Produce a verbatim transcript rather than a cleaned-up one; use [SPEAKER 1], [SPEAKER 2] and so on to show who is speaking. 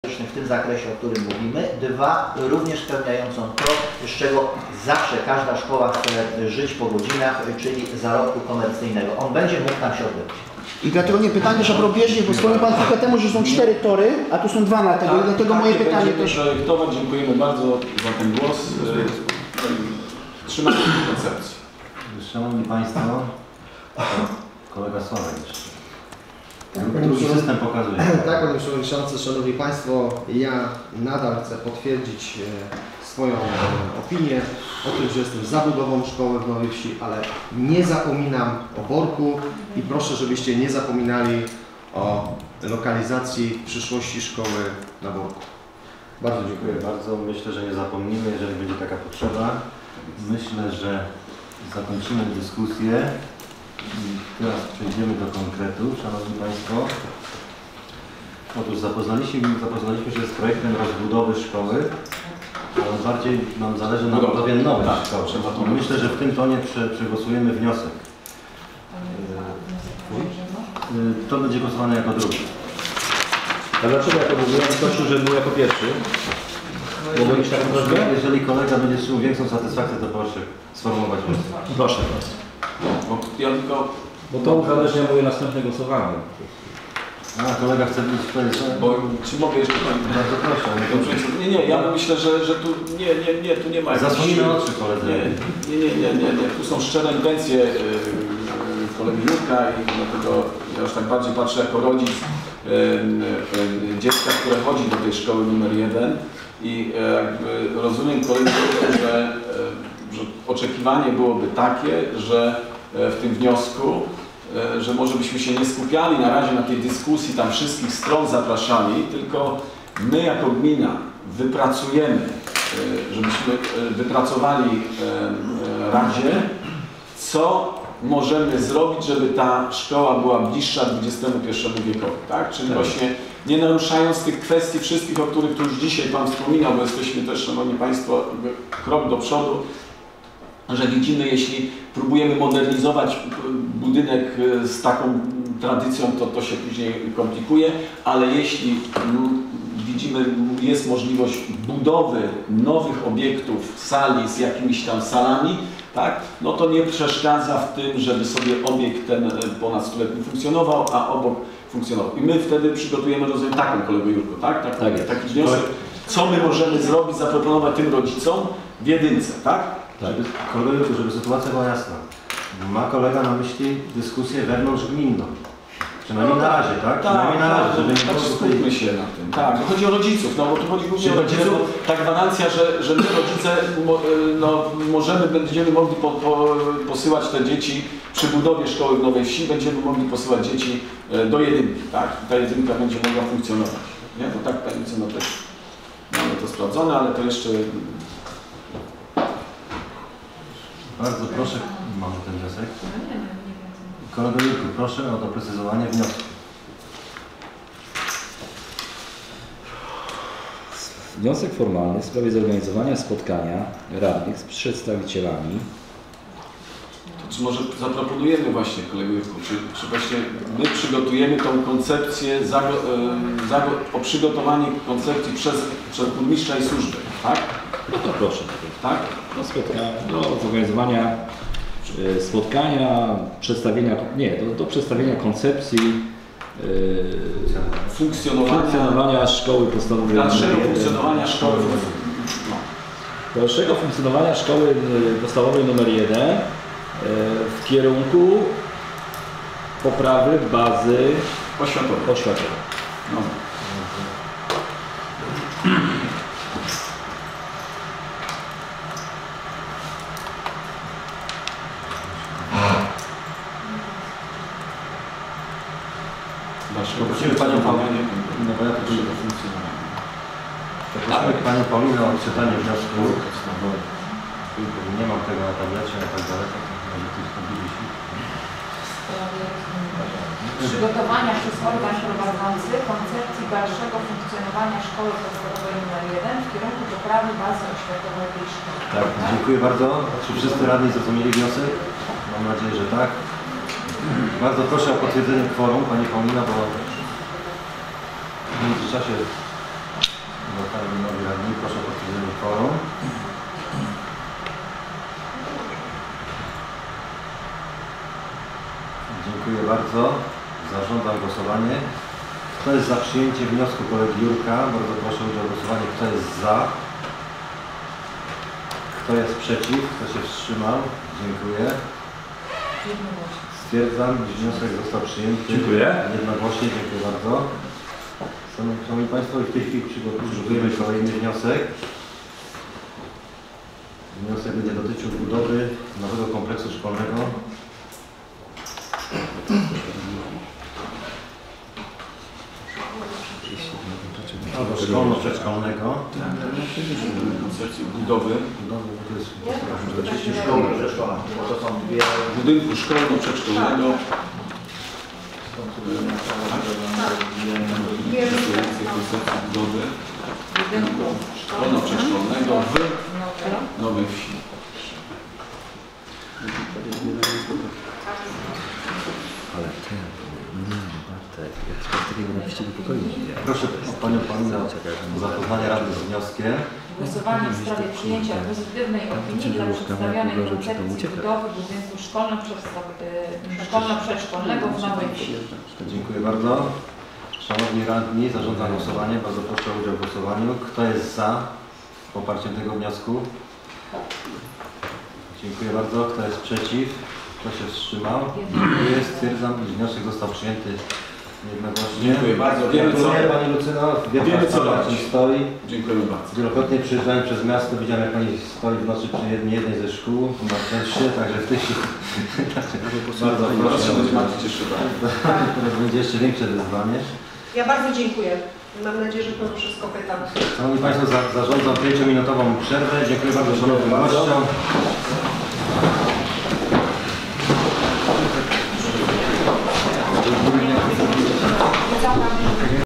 [SPEAKER 1] w tym zakresie, o którym mówimy. Dwa, również spełniającą to, z czego zawsze każda szkoła chce żyć po godzinach, czyli zarobku komercyjnego. On będzie mógł tam się odbyć.
[SPEAKER 2] I dlatego nie pytanie, że probieżnie, bo wspomniał Pan trochę temu, że są cztery tory, a tu są dwa na tego, tak, dlatego moje pytanie też...
[SPEAKER 3] projektować. Dziękujemy bardzo za ten głos. Trzymamy się koncepcji.
[SPEAKER 4] Szanowni Państwo, kolega Sławek jeszcze. Drugi system pokazuje.
[SPEAKER 5] Tak, Panie Przewodniczący, Szanowni Państwo, ja nadal chcę potwierdzić swoją opinię o tym, że jestem za budową szkoły w Nowej Wsi, ale nie zapominam o Borku i proszę, żebyście nie zapominali o lokalizacji przyszłości szkoły na Borku. Bardzo dziękuję.
[SPEAKER 4] Dziękuję bardzo. Myślę, że nie zapomnimy, jeżeli będzie taka potrzeba. Myślę, że zakończymy dyskusję. Teraz przejdziemy do konkretów, Szanowni Państwo. Otóż zapoznaliśmy, zapoznaliśmy się z projektem rozbudowy szkoły, ale bardziej nam zależy na budowie nowej
[SPEAKER 3] tak,
[SPEAKER 4] szkoły.
[SPEAKER 3] to
[SPEAKER 4] Myślę, że w tym tonie prze, przegłosujemy wniosek. To będzie głosowane jako drugi.
[SPEAKER 6] A dlaczego jako drugi? Ja prosił, żeby był jako pierwszy. Bo iść taką prośbę?
[SPEAKER 4] Jeżeli kolega będzie czuł większą satysfakcję, to proszę sformułować wniosek.
[SPEAKER 6] Proszę bardzo.
[SPEAKER 3] Bo ja tylko...
[SPEAKER 6] Bo to uzależnia moje następne głosowanie.
[SPEAKER 4] A, kolega chce być tutaj...
[SPEAKER 3] Bo czy mogę jeszcze Pani...
[SPEAKER 4] Bardzo proszę.
[SPEAKER 3] Nie, nie, ja myślę, że, że tu nie, nie, nie, tu nie ma...
[SPEAKER 4] Zasłonimy oczy koledzy.
[SPEAKER 3] Nie, nie, nie, nie, nie, nie. Tu są szczere intencje yy, kolegi Jurka i dlatego ja już tak bardziej patrzę jako rodzic yy, yy, dziecka, które chodzi do tej szkoły numer jeden i yy, rozumiem kolegi Jurka, że, yy, że oczekiwanie byłoby takie, że yy, w tym wniosku że może byśmy się nie skupiali na razie na tej dyskusji, tam wszystkich stron zapraszali, tylko my jako gmina wypracujemy, żebyśmy wypracowali Radzie, co możemy zrobić, żeby ta szkoła była bliższa dwudziestemu pierwszemu wiekowi, tak? Czyli tak. Właśnie nie naruszając tych kwestii wszystkich, o których tu już dzisiaj Pan wspominał, bo jesteśmy też, Szanowni Państwo, krok do przodu, że widzimy, jeśli próbujemy modernizować budynek z taką tradycją, to to się później komplikuje, ale jeśli widzimy, jest możliwość budowy nowych obiektów, sali z jakimiś tam salami, tak, no to nie przeszkadza w tym, żeby sobie obiekt ten ponad stuletni funkcjonował, a obok funkcjonował. I my wtedy przygotujemy, rozumiem, taką kolego Jurko, tak? tak, tak taki wniosek, co my możemy zrobić, zaproponować tym rodzicom w jedynce, tak?
[SPEAKER 4] Tak. Żeby, kolego, żeby sytuacja była jasna. Ma kolega na myśli dyskusję wewnątrzgminną. Przynajmniej na razie, tak? Przynajmniej na razie, żeby nie
[SPEAKER 3] tak, skupmy się na tym. Tak, no chodzi o rodziców, no bo tu chodzi głównie o rodziców. Ta gwarancja, że, że my rodzice no, możemy, będziemy mogli po, po, posyłać te dzieci przy budowie szkoły w Nowej Wsi, będziemy mogli posyłać dzieci do jedynki, tak? I ta jedynka będzie mogła funkcjonować. Nie? To tak, tak, no też mamy to sprawdzone, ale to jeszcze...
[SPEAKER 4] Bardzo proszę, mamy ten wniosek. Kolego Jurku, proszę o doprecyzowanie wniosku.
[SPEAKER 6] Wniosek formalny w sprawie zorganizowania spotkania radnych z przedstawicielami.
[SPEAKER 3] To czy może zaproponujemy właśnie, kolego Jurku, czy, czy właśnie my przygotujemy tą koncepcję za, za, o przygotowanie koncepcji przez, przez burmistrza i służby, tak?
[SPEAKER 6] No to proszę.
[SPEAKER 3] Tak?
[SPEAKER 6] Do spotkania, do zorganizowania y, spotkania, przedstawienia, nie, do, do przedstawienia koncepcji y,
[SPEAKER 3] funkcjonowania,
[SPEAKER 6] funkcjonowania szkoły podstawowej.
[SPEAKER 3] Dalszego funkcjonowania szkoły.
[SPEAKER 6] No. Dalszego funkcjonowania szkoły podstawowej numer jeden y, w kierunku poprawy bazy
[SPEAKER 3] oświatowej.
[SPEAKER 6] oświatowej.
[SPEAKER 3] No.
[SPEAKER 4] Prosimy Panią Paulinę, no bo ja to do funkcjonowania. Prosimy Panią Paulinę o odczytanie wniosku. Nie mam tego na tablecie, a tak daleko, może ktoś tam widzi.
[SPEAKER 7] Przygotowania przez organ prowadzący koncepcji dalszego funkcjonowania szkoły podstawowej numer jeden w kierunku poprawy bazy oświatowej tej szkoły.
[SPEAKER 4] Tak, dziękuję bardzo. Czy wszyscy radni zrozumieli wniosek? Mam nadzieję, że tak. Bardzo proszę o potwierdzenie kworum, Pani Paulina, bo w międzyczasie Dotarli nowi radni. Proszę o potwierdzenie kworum. Dziękuję bardzo. Zarządzam głosowanie. Kto jest za przyjęciem wniosku kolegi Jurka? Bardzo proszę o udział w głosowaniu. Kto jest za? Kto jest przeciw? Kto się wstrzymał? Dziękuję. Stwierdzam, iż wniosek został przyjęty.
[SPEAKER 6] Dziękuję.
[SPEAKER 4] Jednogłośnie. Dziękuję bardzo. Szanowni Państwo, w tej chwili przygotujemy kolejny wniosek. Wniosek będzie dotyczył budowy nowego kompleksu szkolnego. Albo szkolno-przedszkolnego.
[SPEAKER 3] Koncepcji budowy
[SPEAKER 4] Budowy, bo to jest
[SPEAKER 1] czterdzieści szkoły przedszkolne, bo to są dwie...
[SPEAKER 3] budynku szkolno-przedszkolnego. Koncepcji budowy
[SPEAKER 7] Budynku
[SPEAKER 3] szkolno-przedszkolnego w Nowej Wsi.
[SPEAKER 6] Ale ty, nie, Bartek, jak coś takiego napiszcie do pokoju.
[SPEAKER 4] Proszę Panią Paninę o zapoznanie Rady z wnioskiem.
[SPEAKER 7] Głosowanie w sprawie przyjęcia pozytywnej opinii dla przedstawionej koncepcji budowy budynku szkolno-przedszkolnego w Nowej Wsi.
[SPEAKER 4] Dziękuję bardzo. Szanowni Radni, zarządzam głosowanie. Bardzo proszę o udział w głosowaniu. Kto jest za poparciem tego wniosku? Dziękuję bardzo. Kto jest przeciw? Kto się wstrzymał? Dziękuję. Stwierdzam, iż wniosek został przyjęty jednogłośnie.
[SPEAKER 3] Dziękuję bardzo. Wiemy co,
[SPEAKER 4] Dziękuję Pani Lucyno. Wie
[SPEAKER 3] Wiemy, co
[SPEAKER 4] Pani, na czym
[SPEAKER 3] robić.
[SPEAKER 4] stoi.
[SPEAKER 3] Dziękujemy bardzo.
[SPEAKER 4] Wielokrotnie przyjeżdżałem przez miasto, widziałem jak Pani stoi w nocy przy jednej, jednej ze szkół, na części, także w tej chwili bardzo
[SPEAKER 3] Proszę,
[SPEAKER 4] proszę.
[SPEAKER 3] będzie bardzo cieszy.
[SPEAKER 4] Teraz będzie jeszcze większe wyzwanie.
[SPEAKER 8] Ja bardzo dziękuję. Mam nadzieję, że to wszystko pytam.
[SPEAKER 4] Szanowni Państwo, za, zarządzam pięciominutową przerwę. Dziękuję bardzo szanownym gościom.